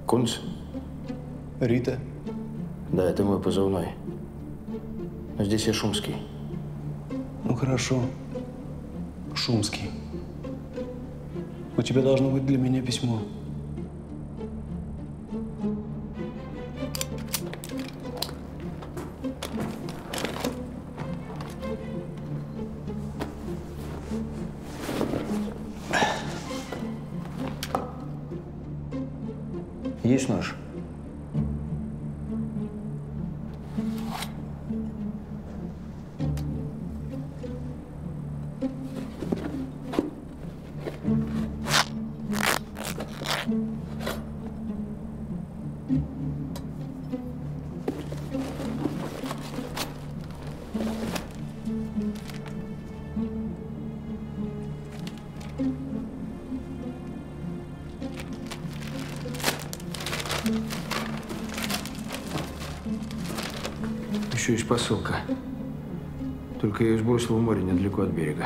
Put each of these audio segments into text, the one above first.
Кунц? Рита? Да, это мой позывной. Но здесь я Шумский. Ну хорошо. Шумский. У тебя должно быть для меня письмо. Есть нож? Еще есть посылка. Только я ее сбросил в море недалеко от берега.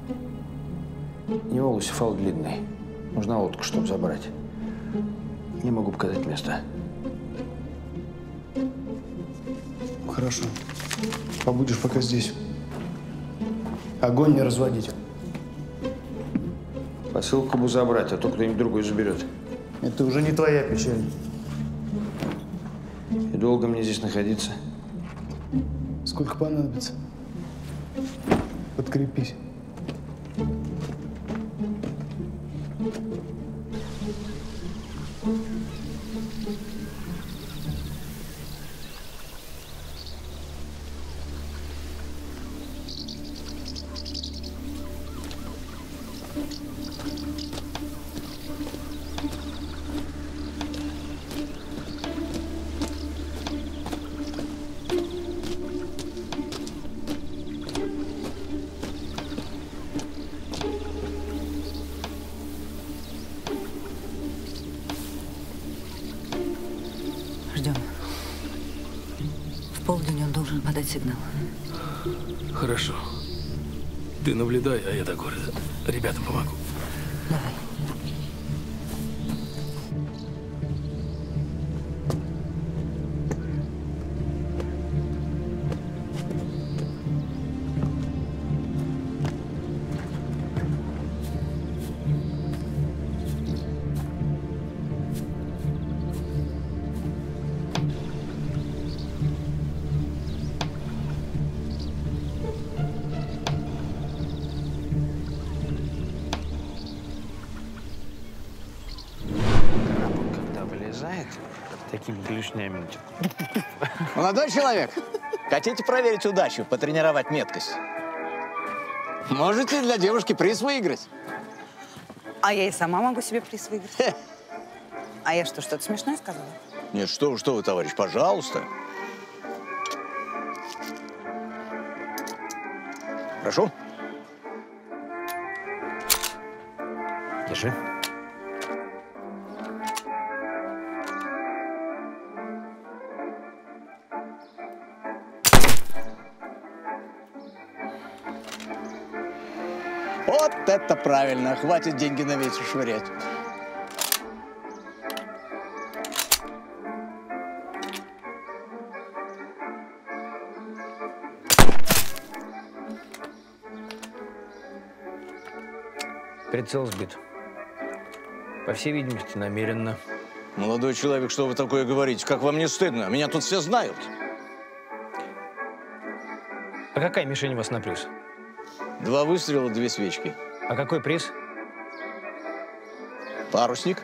Не волосы, фал длинный. Нужна лодка, чтобы забрать. Не могу показать место. Хорошо. Побудешь пока здесь. Огонь не разводить. Посылку бы забрать, а то кто-нибудь другой заберет. Это уже не твоя печаль. И долго мне здесь находиться? Сколько понадобится? Подкрепись. Ждем. В полдень он должен подать сигнал. Хорошо. Ты наблюдай, а я до города. Ребятам помогу. Давай. Такими клешнями. Молодой человек, хотите проверить удачу, потренировать меткость? Можете для девушки приз выиграть. А я и сама могу себе приз выиграть. А я что-то смешное сказала? Нет, что вы, товарищ, пожалуйста. Прошу. Держи. Вот это правильно. Хватит деньги на ветер швырять. Прицел сбит. По всей видимости, намеренно. Молодой человек, что вы такое говорите? Как вам не стыдно? Меня тут все знают. А какая мишень у вас на приз? 2 выстрела, 2 свечки. А какой приз? Парусник.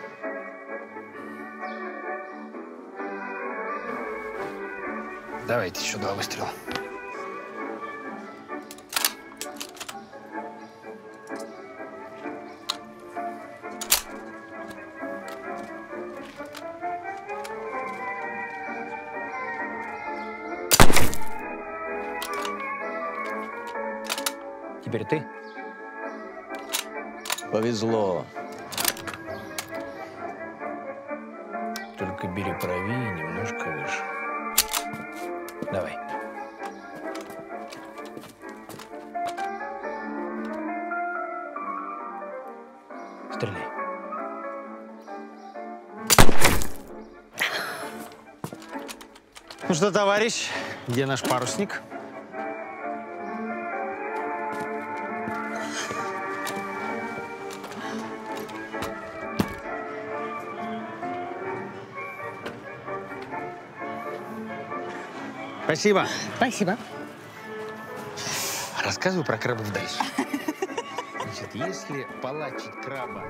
Давайте еще 2 выстрела. Теперь ты. Повезло. Только бери правее, немножко выше. Давай. Стреляй. Ну что, товарищ, где наш парусник? Спасибо. Спасибо. Рассказываю про крабов дальше. Значит, если полачить краба...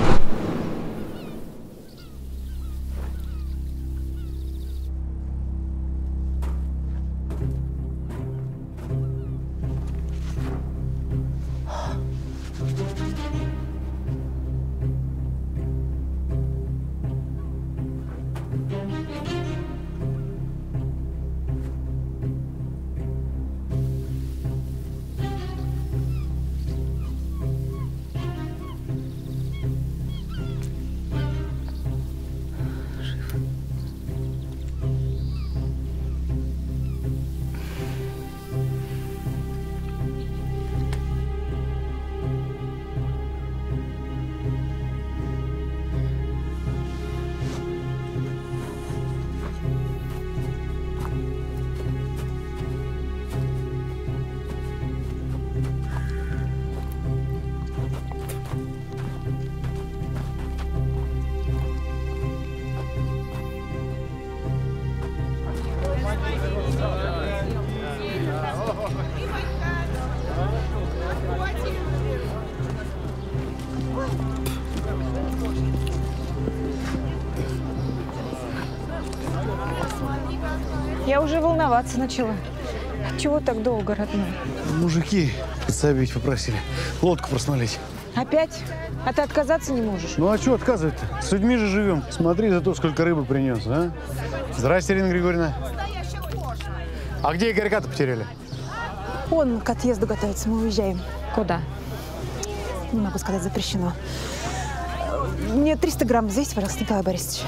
Я уже волноваться начала. Чего так долго, родной? Мужики подсобить попросили. Лодку просмолить. Опять? А ты отказаться не можешь? Ну а что отказывать-то? С людьми же живем. Смотри за то, сколько рыбы принес, а? Здрасте, Ирина Григорьевна. А где Игорька-то потеряли? Он к отъезду готовится, мы уезжаем. Куда? Не могу сказать, запрещено. Мне 300 грамм взвесьте, пожалуйста, Николай Борисович.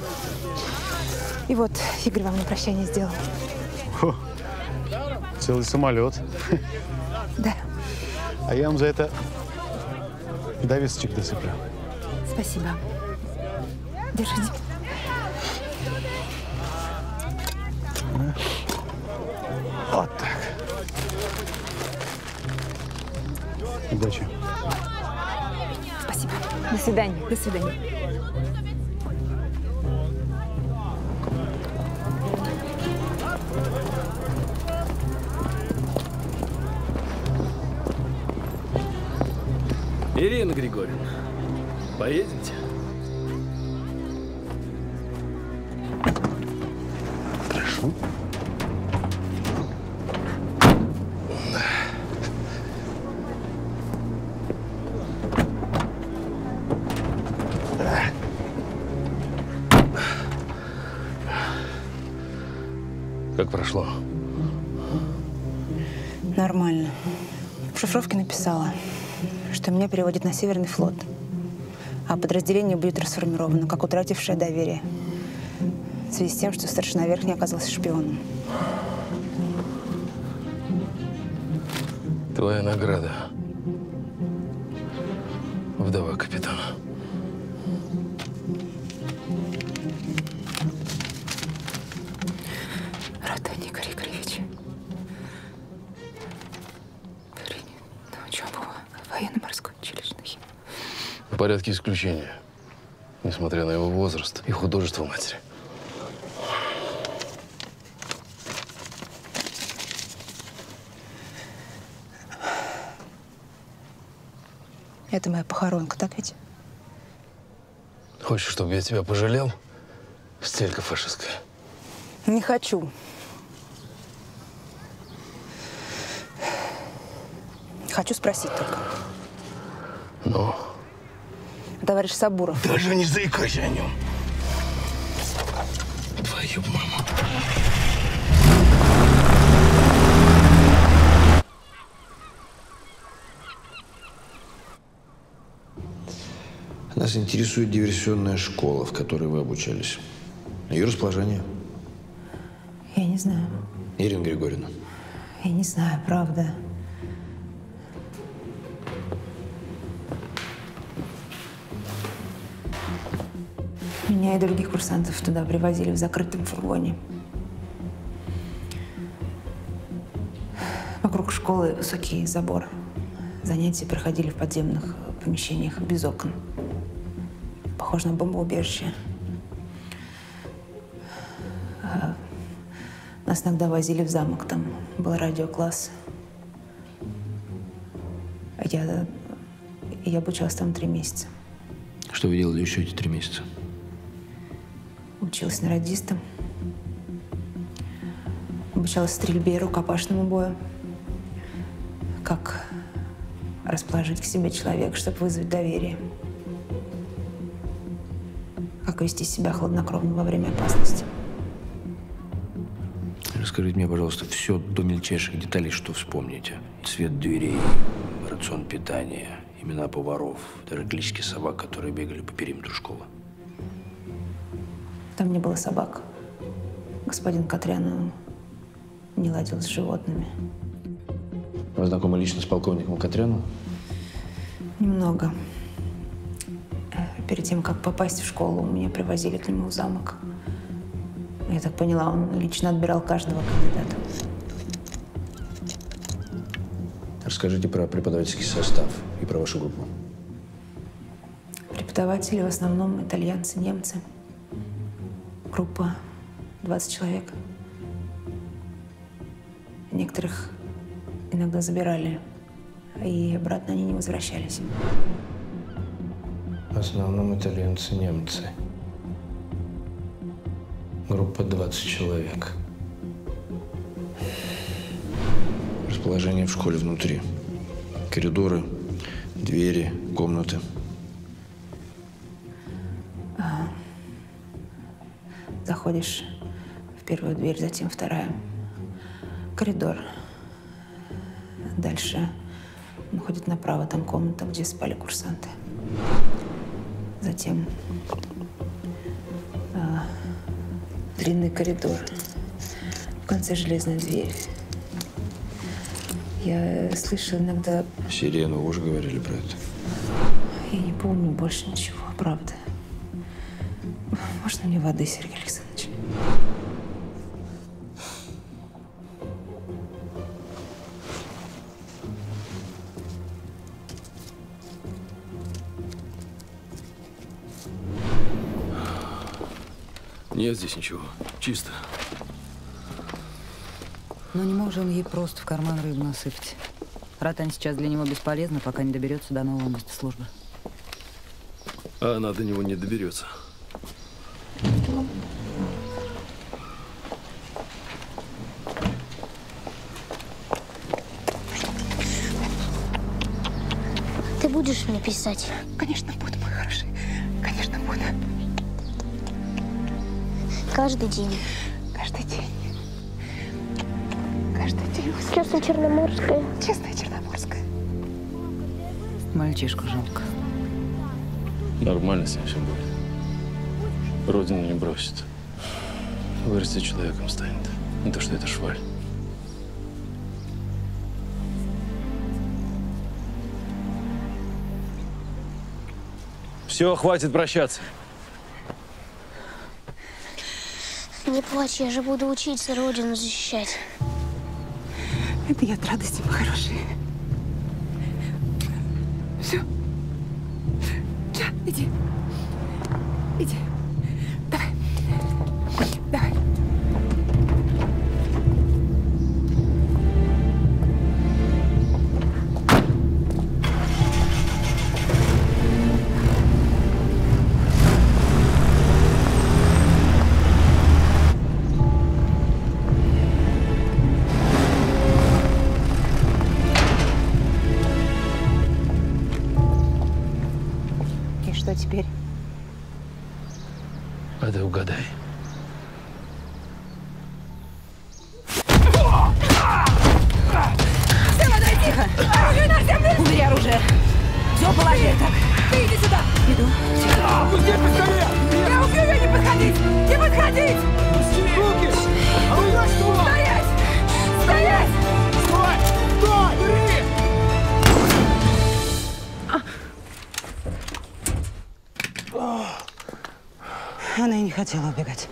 И вот Игорь вам на прощание сделал. Фу. Целый самолет. Да. А я вам за это довесочек досыплю. Спасибо. Держите. Вот так. Удачи. Спасибо. До свидания. До свидания. Ирина Григорьевна, поедемте? Прошу. Как прошло? Нормально. В шифровке написала, что меня переводят на Северный флот, а подразделение будет расформировано, как утратившее доверие, в связи с тем, что старшина Верхний оказался шпионом. Твоя награда. Вдова капитана. Рада, Игорь Игоревич. Принят на учебу в военно-морской училище. В порядке исключения, несмотря на его возраст и художество матери. Это моя похоронка, так ведь? Хочешь, чтобы я тебя пожалел? Стелька фашистская. Не хочу. Хочу спросить только. Ну? Товарищ Сабуров. Даже не заикайся о нем. Твою маму. Нас интересует диверсионная школа, в которой вы обучались. Ее расположение. Я не знаю. Ирина Григорьевна. Я не знаю, правда. Меня и других курсантов туда привозили в закрытом фургоне. Вокруг школы высокий забор. Занятия проходили в подземных помещениях без окон. Похоже на бомбоубежище. Нас иногда возили в замок, там был радиокласс. Я обучалась там 3 месяца. Что вы делали еще эти 3 месяца? Училась на радиста. Обучалась стрельбе и рукопашному бою. Как расположить к себе человека, чтобы вызвать доверие. Как вести себя хладнокровно во время опасности. Расскажите мне, пожалуйста, все до мельчайших деталей, что вспомните. Цвет дверей, рацион питания, имена поваров, даже клички собак, которые бегали по периметру школы. Там не было собак. Господин Катрян не ладил с животными. Вы знакомы лично с полковником Катряном? Немного. Перед тем, как попасть в школу, меня привозили к нему в замок. Я так поняла, он лично отбирал каждого кандидата. Расскажите про преподавательский состав и про вашу группу. Преподаватели в основном итальянцы, немцы. Группа 20 человек. Некоторых иногда забирали, и обратно они не возвращались. В основном итальянцы, немцы. Группа 20 человек. Расположение в школе внутри. Коридоры, двери, комнаты. Заходишь в первую дверь, затем вторая. Коридор. Дальше он ходит направо, там комната, где спали курсанты. Затем длинный коридор. В конце железная дверь. Я слышала иногда... Сирену, вы уже говорили про это. Я не помню больше ничего, правда. Можно мне воды, Сергей Александрович? Нет здесь ничего. Чисто. Но не мог же он ей просто в карман рыбу насыпать. Ротань сейчас для него бесполезна, пока не доберется до нового места службы. А она до него не доберется. Ты будешь мне писать? Конечно, буду, мой хороший. Конечно, буду. Каждый день. Каждый день. Каждый день. Честно, Черноморская. Честная Черноморская. Мальчишку жалко. Нормально с ним все будет. Родину не бросит. Вырастет, человеком станет. Не то, что это шваль. Все, хватит прощаться. Не плачь, я же буду учиться Родину защищать. Это я от радости, мой хороший. Все. Иди. Иди. Давай. Давай. И что теперь? А ты угадай. Тихо! Оружие на землю! Убери оружие! Все, положи так! Ты иди сюда! Иду. Пусти пистолет! Я убью ее! Не подходить! Не подходить! Пусти руки! А у нас ствол! Стоять! Стоять! Стой! Стой! Бери! Она и не хотела убегать.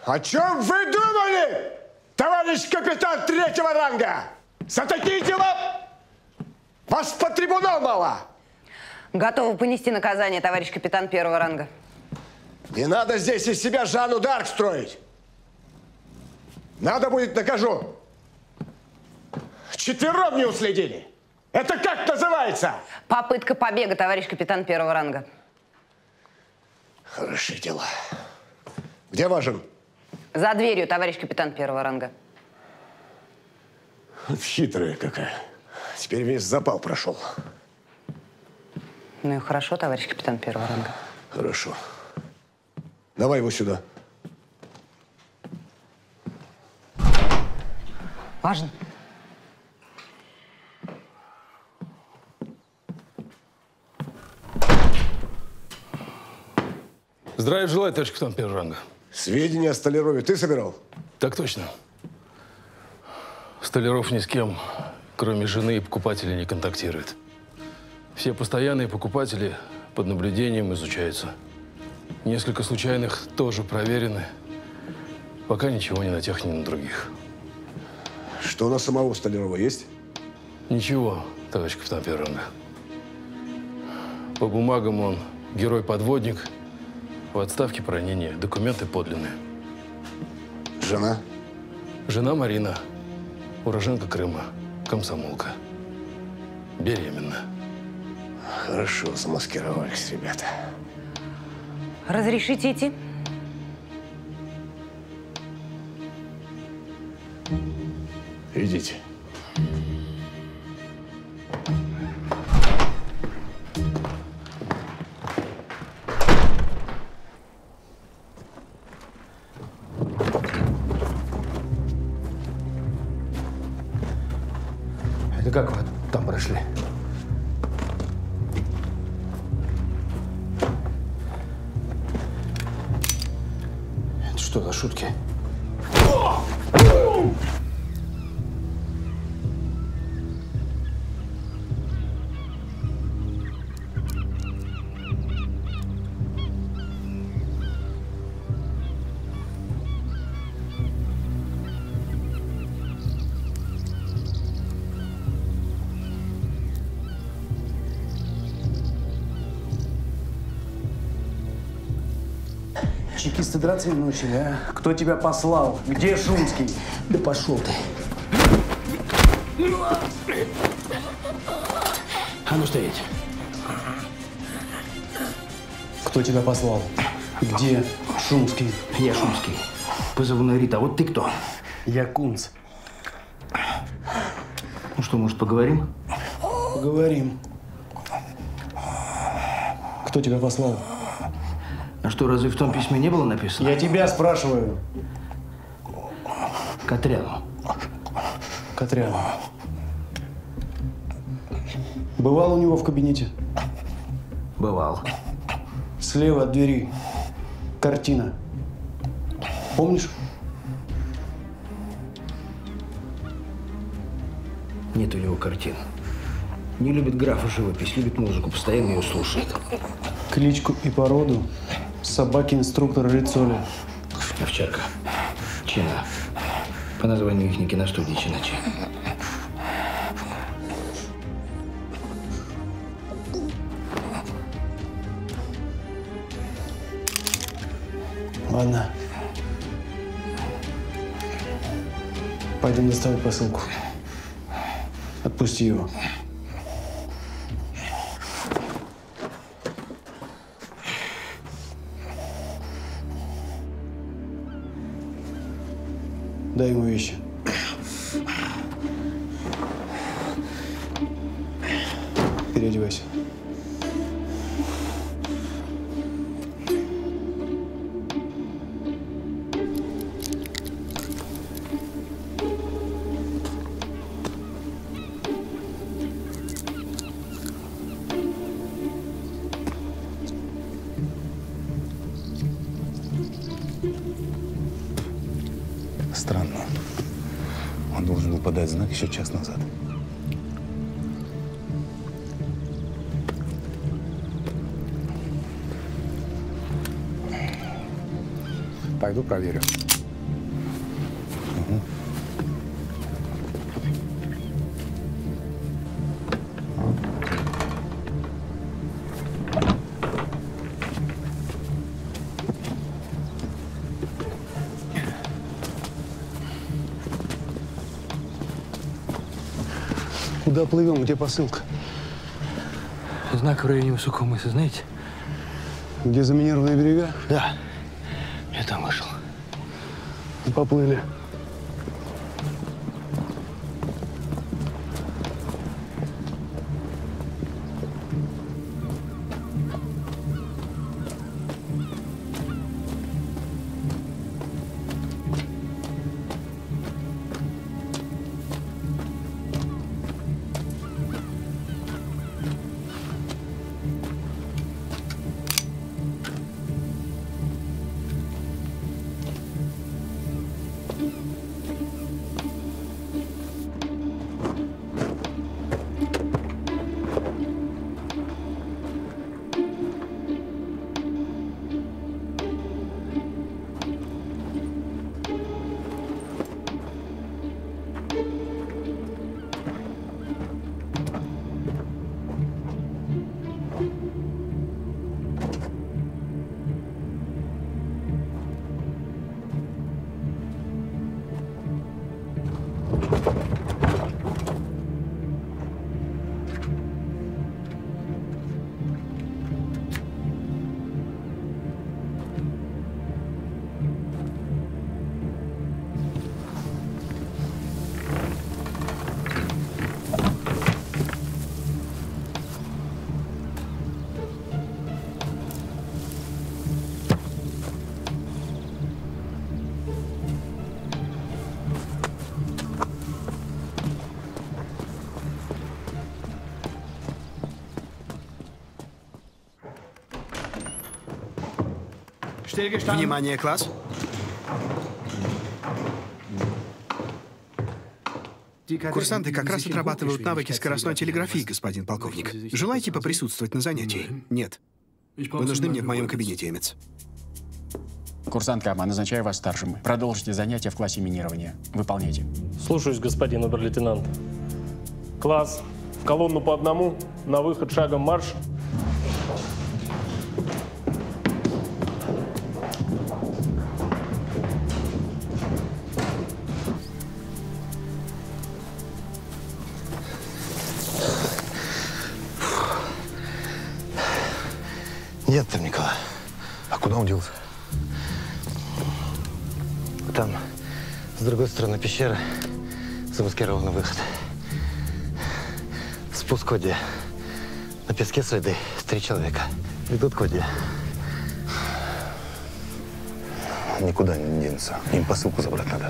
О чем вы думали, товарищ капитан 3-го ранга? За такие дела вас по трибунал мало. Готовы понести наказание, товарищ капитан 1-го ранга. Не надо здесь из себя Жанну Дарк строить. Надо будет, накажу. 4 не уследили. Это как называется? Попытка побега, товарищ капитан 1-го ранга. Хорошие дела. Где Важен? За дверью, товарищ капитан 1-го ранга. Хитрая какая. Теперь весь запал прошел. Ну и хорошо, товарищ капитан 1-го ранга. Хорошо. Давай его сюда. Важен. Здравия желаю, товарищ капитан 1-го ранга. Сведения о Столярове ты собирал? Так точно. Столяров ни с кем, кроме жены и покупателей, не контактирует. Все постоянные покупатели под наблюдением изучаются. Несколько случайных тоже проверены. Пока ничего ни на тех, ни на других. Что на самого Столярова есть? Ничего, товарищ капитан 1-го ранга. По бумагам он герой-подводник. В отставке по ранению. Документы подлинные. Жена? Жена Марина. Уроженка Крыма. Комсомолка. Беременна. Хорошо замаскировались, ребята. Разрешите идти? Идите. Это как вы там прошли? Это что за шутки? Чекисты драться не научили, а? Кто тебя послал? Где Шумский? Да пошел ты. А ну стоять. Кто тебя послал? Где Шумский? Я Шумский. Позывной Рита. А вот ты кто? Я Кунц. Ну что, может, поговорим? Поговорим. Кто тебя послал? А что, разве в том письме не было написано? Я тебя спрашиваю. Катряну. Катряну. Бывал у него в кабинете? Бывал. Слева от двери картина. Помнишь? Нет у него картин. Не любит графа живопись, любит музыку, постоянно ее слушает. Кличку и породу собаки-инструктор Рицоли. Овчарка. Чина. По названию их киностудии Чиначи. Ладно. Пойдем доставать посылку. Отпусти его. Дай ему вещи. Переодевайся. Странно. Он должен был подать знак еще час назад. Пойду проверю. Куда плывем? Где посылка? Знак в районе Высокого мыса, знаете? Где заминированные берега? Да. Я там вышел. Поплыли. Внимание, класс. Курсанты как раз отрабатывают навыки скоростной телеграфии, господин полковник. Желаете поприсутствовать на занятии? Нет. Вы нужны мне в моем кабинете, Эмец. Курсант Кама, назначаю вас старшим. Продолжите занятия в классе минирования. Выполняйте. Слушаюсь, господин обер-лейтенант. Класс, в колонну по одному, на выход шагом марш. Нет там Николая. А куда он делся? Там, с другой стороны пещеры, замаскированный выход. Спуск к воде. На песке следы. 3 человека. Ведут к воде. Никуда не денется. Им посылку забрать надо.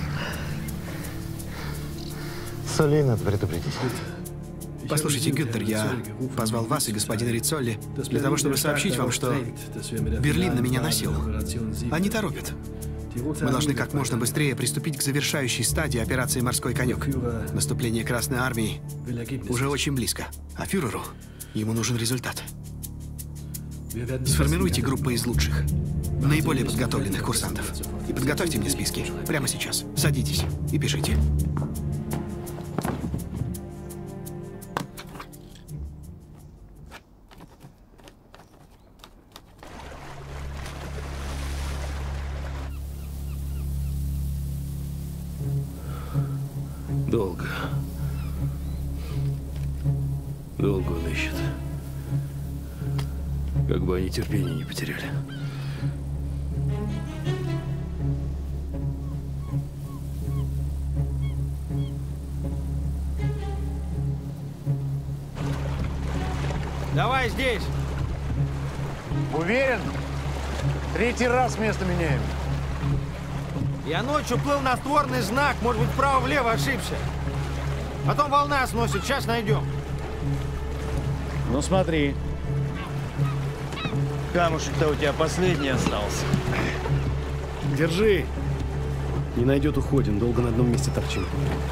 Солей надо предупредить. Послушайте, Гюнтер, я позвал вас и господина Рицолли для того, чтобы сообщить вам, что Берлин на меня насел. Они торопят. Мы должны как можно быстрее приступить к завершающей стадии операции «Морской конек». Наступление Красной Армии уже очень близко. А фюреру ему нужен результат. Сформируйте группы из лучших, наиболее подготовленных курсантов. И подготовьте мне списки прямо сейчас. Садитесь и пишите. Долго. Долго он ищет. Как бы они терпения не потеряли. Давай здесь. Уверен? 3-й раз место меняем. Я ночью плыл на створный знак, может быть, вправо-влево ошибся. Потом волна сносит, сейчас найдем. Ну смотри. Камушек-то у тебя последний остался. Держи. Не найдет, уходим. Долго на одном месте торчим.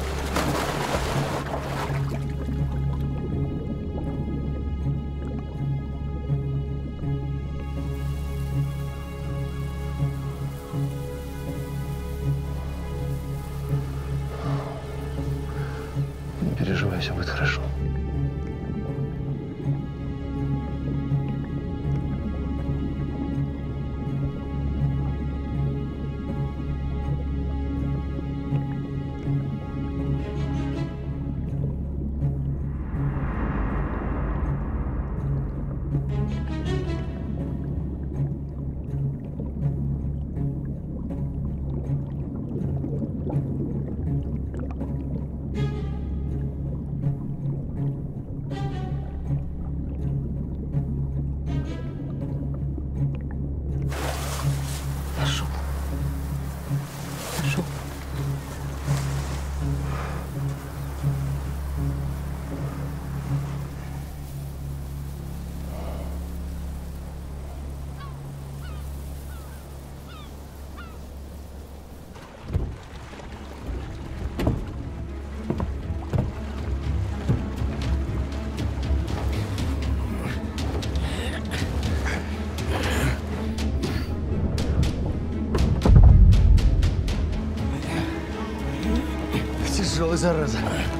Не переживай, все будет хорошо. Тяжелый, зараза.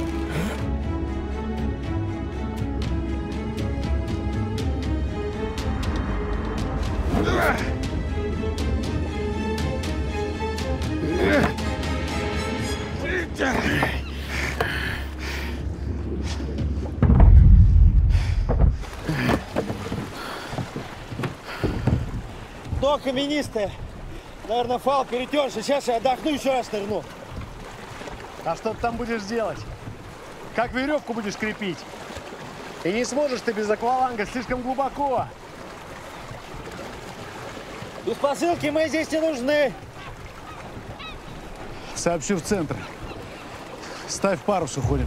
Дно каменистое. Наверное, фал перетерся. Сейчас я отдохну, еще раз нырну. А что ты там будешь делать? Как веревку будешь крепить? И не сможешь ты без акваланга, слишком глубоко. Без посылки мы здесь не нужны. Сообщу в центр. Ставь парус, уходим.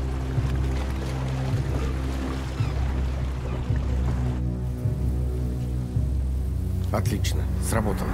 Отлично, сработало.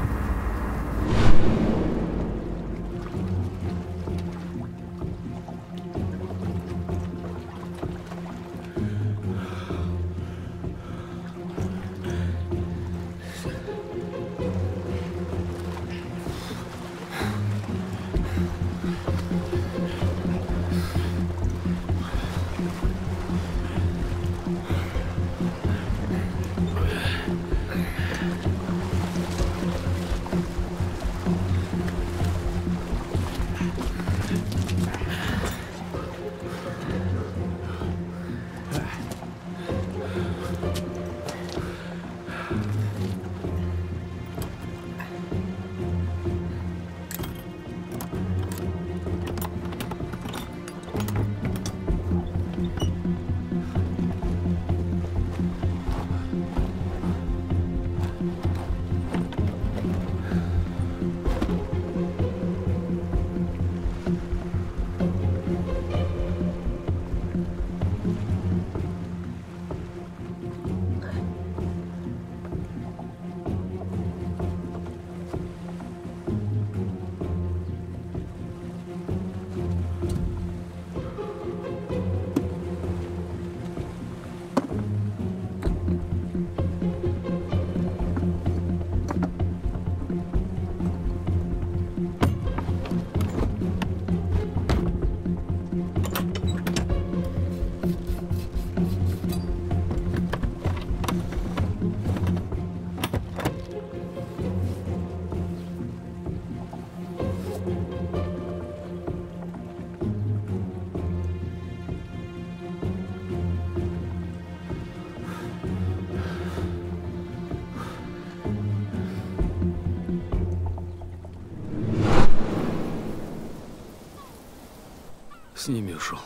С ними ушел.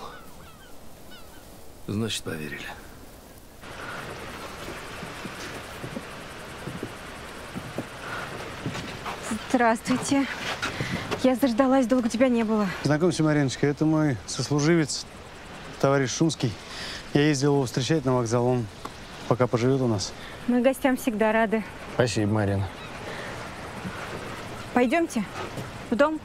Значит, поверили. Здравствуйте. Я заждалась, долго тебя не было. Знакомься, Мариночка, это мой сослуживец, товарищ Шумский. Я ездил его встречать на вокзал, он пока поживет у нас. Мы гостям всегда рады. Спасибо, Марина. Пойдемте в дом.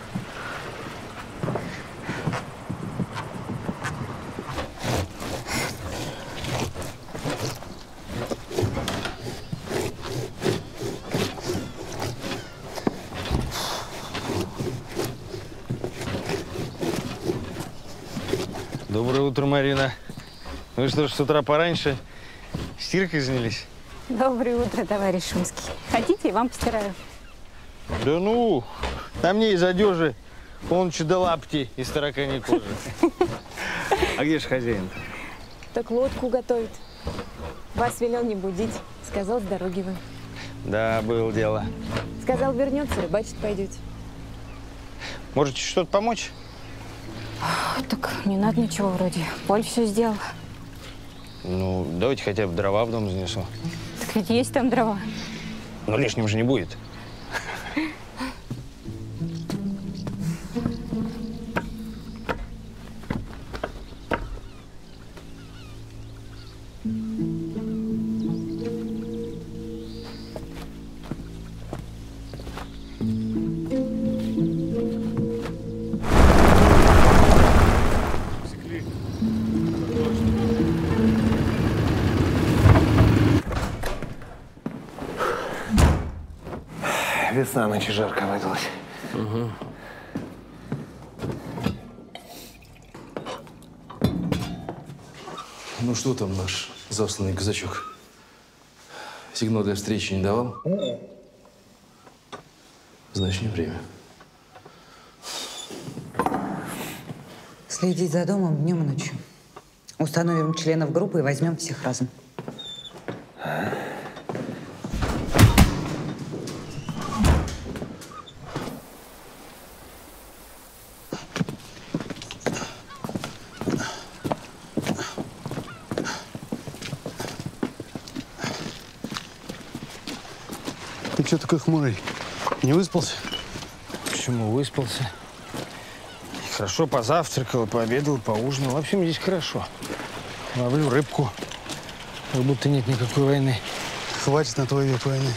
Доброе утро, Марина. Вы что ж, с утра пораньше стиркой занялись? Доброе утро, товарищ Шумский. Хотите, я вам постираю. Да ну, на мне из одежи он до лапти из тараканьей кожи. А где же хозяин? Так лодку готовит. Вас велел не будить. Сказал, с дороги вы. Да, было дело. Сказал, вернется, рыбачить пойдете. Можете что-то помочь? Так не надо ничего вроде. Поль все сделал. Ну, давайте хотя бы дрова в дом занесу. Так ведь есть там дрова. Но лишним же не будет. Весна ночи жарко выдалась. Угу. Ну что там наш засланный казачок? Сигнал для встречи не давал? Значит, не время. Следить за домом днем и ночью. Установим членов группы и возьмем всех разом. Ты что такой хмурый? Не выспался? Почему выспался? Хорошо позавтракал, пообедал, поужинал. Вообще мне здесь хорошо. Ловлю рыбку. Как будто нет никакой войны. Хватит на твой век войны.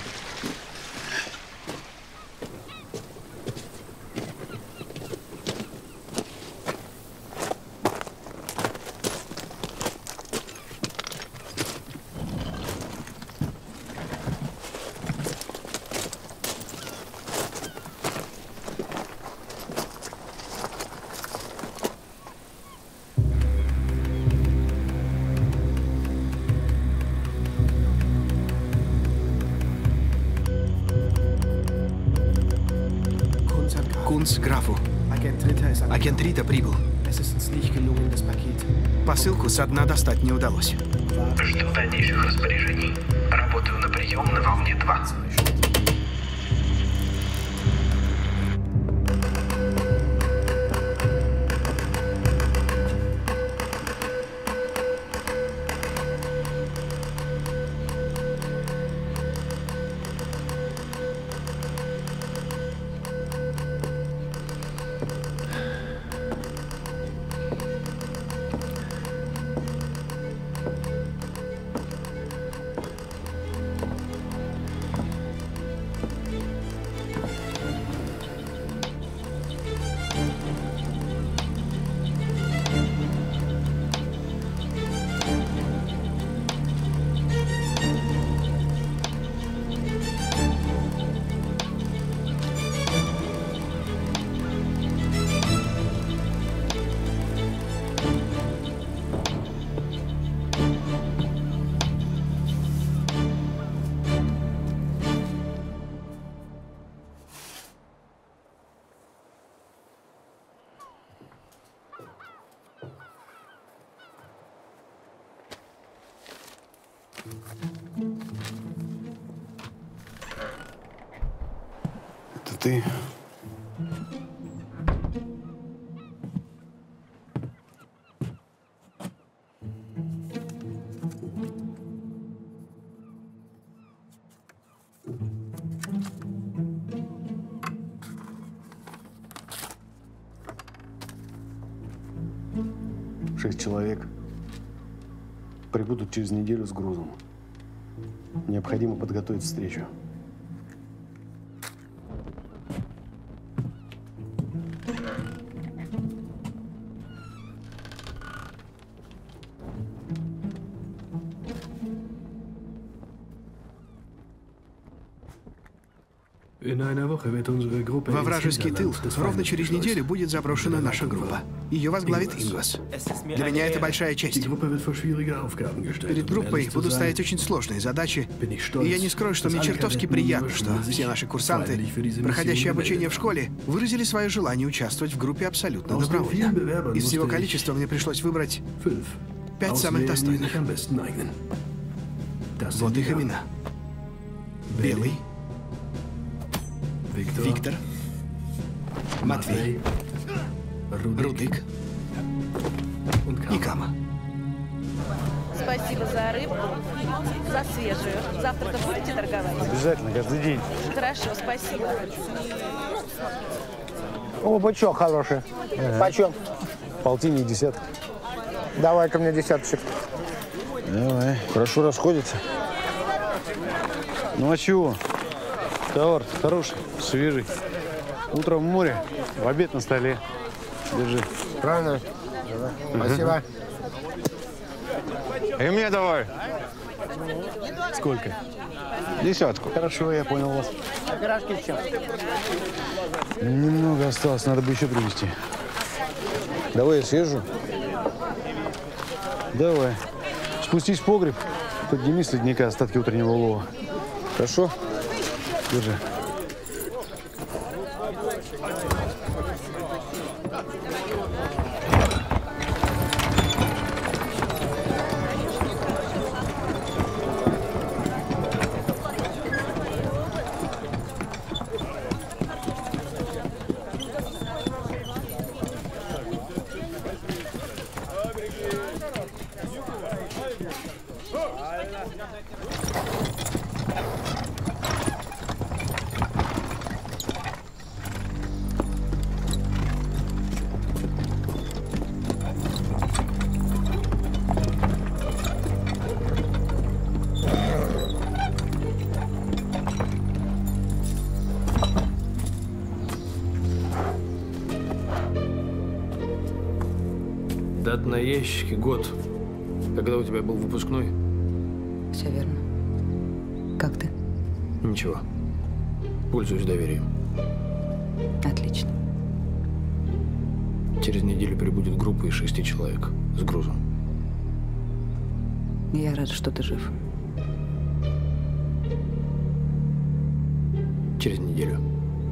Графу. Агент Рита прибыл. Посылку со дна достать не удалось. Жду дальнейших распоряжений. Работаю на прием на волне 2. Это ты? Шесть человек прибудут через неделю с грузом. Необходимо подготовить встречу. Во вражеский тыл ровно через неделю будет заброшена наша группа. Ее возглавит Ингвас. Для меня это большая честь. Перед группой будут стоять очень сложные задачи. И я не скрою, что мне чертовски приятно, что все наши курсанты, проходящие обучение в школе, выразили свое желание участвовать в группе абсолютно добровольно. Из всего количества мне пришлось выбрать 5 самых достойных. Вот их имена. Белый, Виктор, Матвей, Рудык и Кама. Спасибо за рыбу, за свежую. Завтра будете торговать? Обязательно, каждый день. Хорошо, спасибо. О, бычок хороший. Почем? Полтинник, десяток. Давай-ка мне десяточек. Давай. Хорошо расходится. Ну а чего? Товар хороший, свежий. Утром в море, в обед на столе. Держи. Правильно? Спасибо. И мне давай. Сколько? Десятку. Хорошо, я понял вас. А пирожки в чем? Немного осталось, надо бы еще привезти. Давай я съезжу. Давай. Спустись в погреб, подними с ледника остатки утреннего улова. Хорошо? Держи. Дата на ящике, год. Когда у тебя был выпускной? Все верно. Как ты? Ничего. Пользуюсь доверием. Отлично. Через неделю прибудет группа из 6 человек с грузом. Я рада, что ты жив. Через неделю.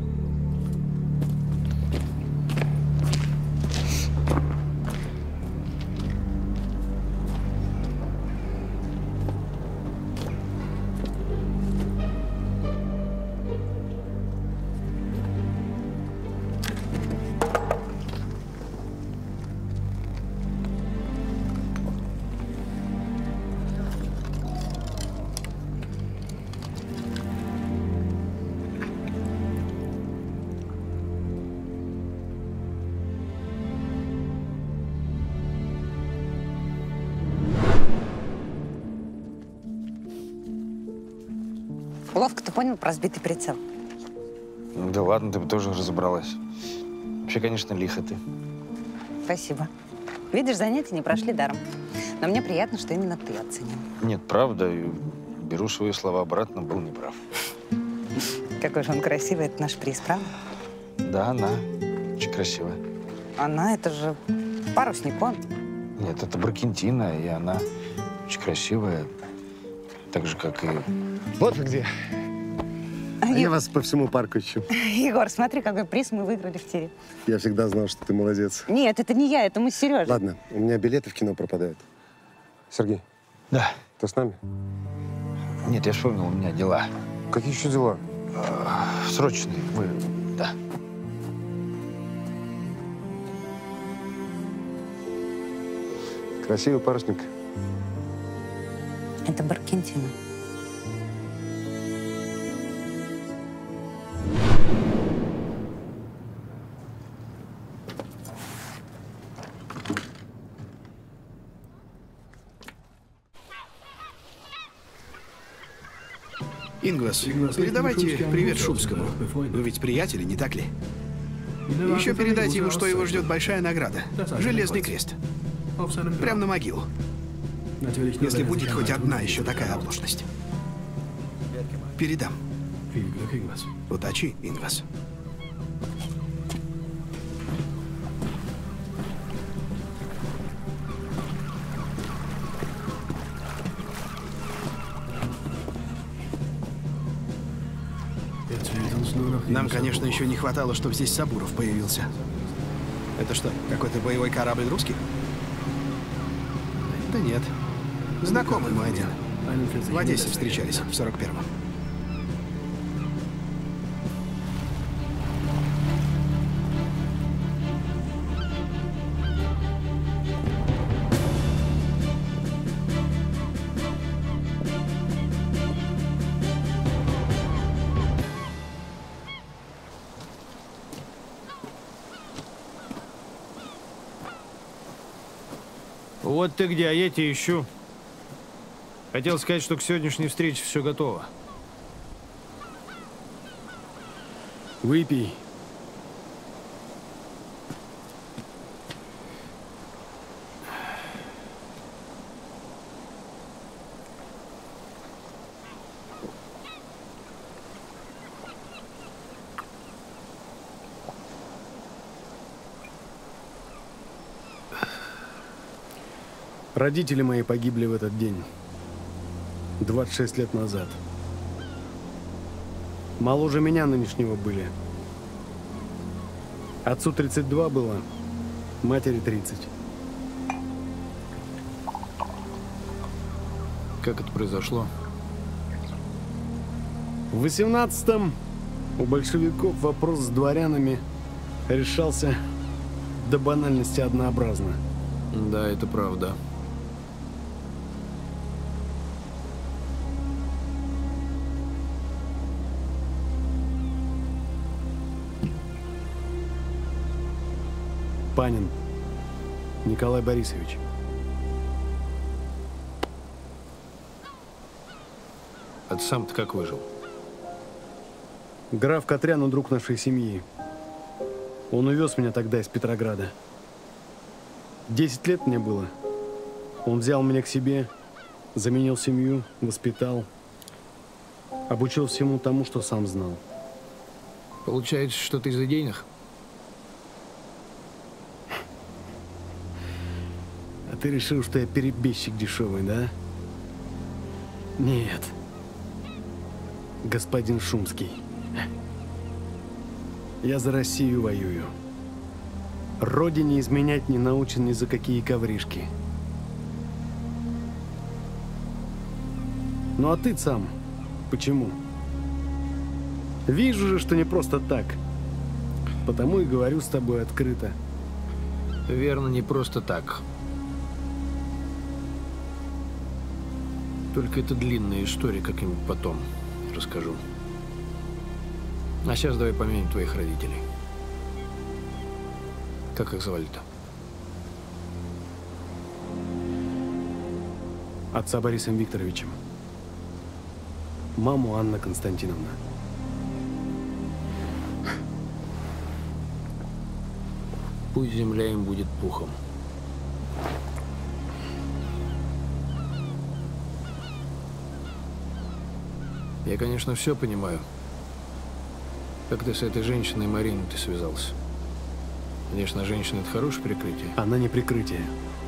Ловко ты понял про сбитый прицел. Ну, да ладно, ты бы тоже разобралась. Вообще, конечно, лихо ты. Спасибо. Видишь, занятия не прошли даром. Но мне приятно, что именно ты оценил. Нет, правда. Беру свои слова обратно, был неправ. Какой же он красивый, это наш приз, правда? Да, она очень красивая. Она, это же парусник, он. Нет, это Бракентина, и она очень красивая. Так же, как и… Вот вы где. Я вас по всему парку ищу. Егор, смотри, какой приз мы выиграли в тире. Я всегда знал, что ты молодец. Нет, это не я, это мы с Сережей. Ладно, у меня билеты в кино пропадают. Сергей. Да. Ты с нами? Нет, я вспомнил, у меня дела. Какие еще дела? Срочные. Да. Красивый парусник. Это Бракентина. Ингвас, передавайте привет Шумскому. Вы ведь приятели, не так ли? И еще передайте ему, что его ждет большая награда. Железный крест. Прямо на могилу. Если будет хоть одна еще такая оплошность. Передам. Удачи, Ингвас. Нам, конечно, еще не хватало, чтобы здесь Сабуров появился. Это что, какой-то боевой корабль русских? Да нет. Знакомый мой один. В Одессе встречались в 41-м. Вот ты где, а я тебя ищу. Хотел сказать, что к сегодняшней встрече все готово. Выпей. Родители мои погибли в этот день. 26 лет назад. Моложе меня нынешнего были. Отцу 32 было, матери 30. Как это произошло? В 18-м у большевиков вопрос с дворянами решался до банальности однообразно. Да, это правда. Панин Николай Борисович. А ты сам-то как выжил? Граф Катрян, друг нашей семьи. Он увез меня тогда из Петрограда. 10 лет мне было. Он взял меня к себе, заменил семью, воспитал, обучил всему тому, что сам знал. Получается, что ты из идейных? А ты решил, что я перебежчик дешевый, да? Нет. Господин Шумский. Я за Россию воюю. Родине изменять не научен ни за какие ковришки. Ну а ты сам почему? Вижу же, что не просто так. Потому и говорю с тобой открыто. Верно, не просто так. Только это длинная история, как-нибудь потом расскажу. А сейчас давай помянем твоих родителей. Как их звали-то? Отца Борисом Викторовичем. Маму Анна Константиновна. Пусть земля им будет пухом. Я, конечно, все понимаю. Как ты с этой женщиной Мариной ты связался? Конечно, женщина – это хорошее прикрытие. Она не прикрытие.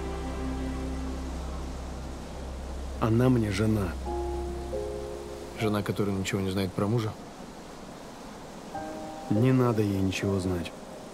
Она мне жена. Жена, которая ничего не знает про мужа? Не надо ей ничего знать.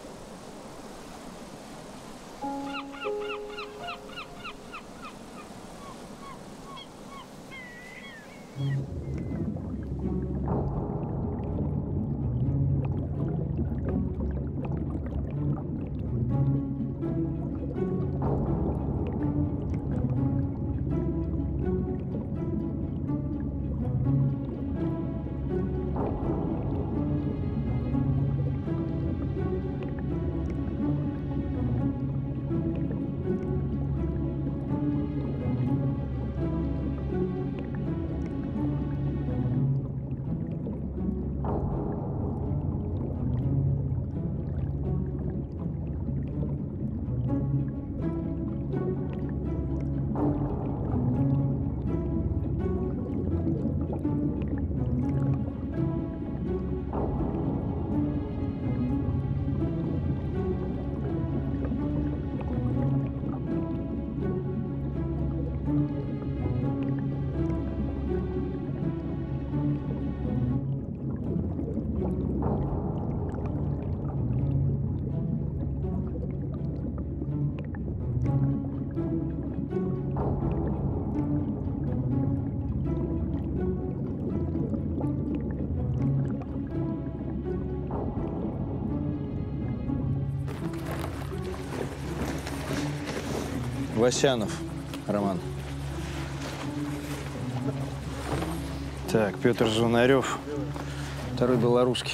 Васянов Роман. Так, Петр Звонарев, второй белорусский.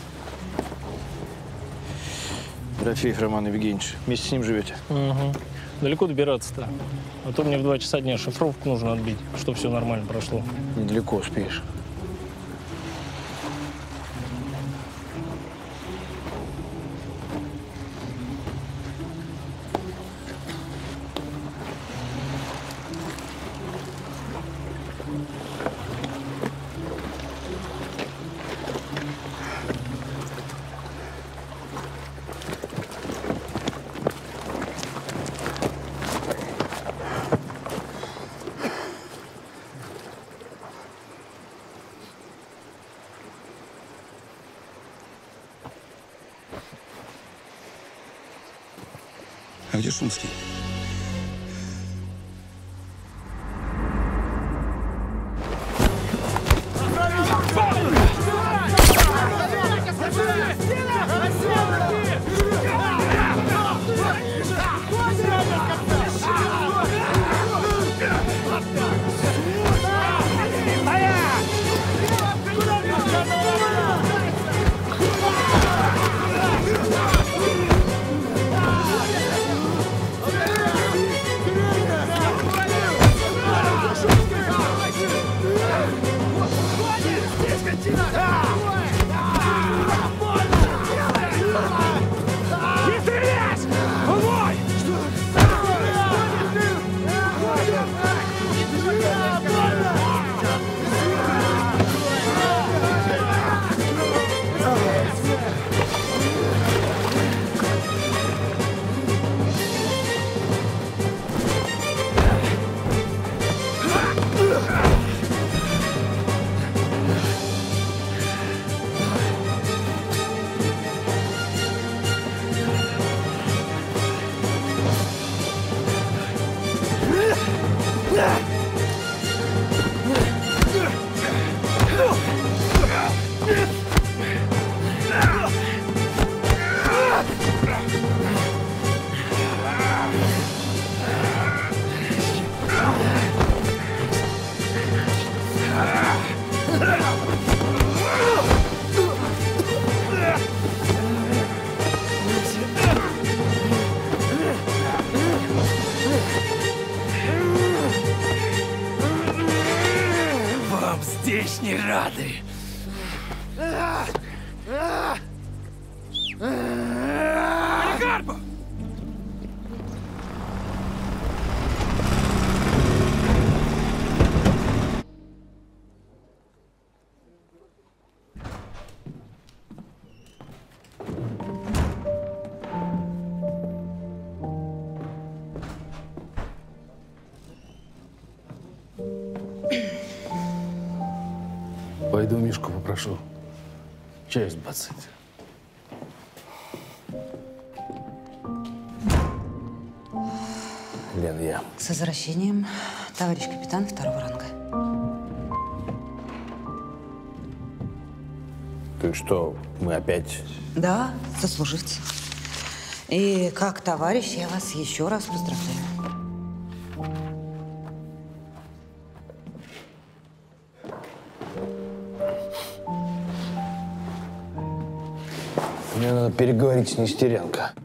Дорофеев Роман Евгеньевич. Вместе с ним живете? Угу. Далеко добираться-то? А то мне в 2 часа дня шифровку нужно отбить, чтобы все нормально прошло. Недалеко успеешь. А где Шумский? Здесь не рады. Поликарпов! Пойду Мишку попрошу чай сбацать. Лен, я. С возвращением, товарищ капитан второго ранга. Так что, мы опять... Да, сослуживцы. И как товарищ я вас еще раз поздравляю. Мне надо переговорить с Нестеренко.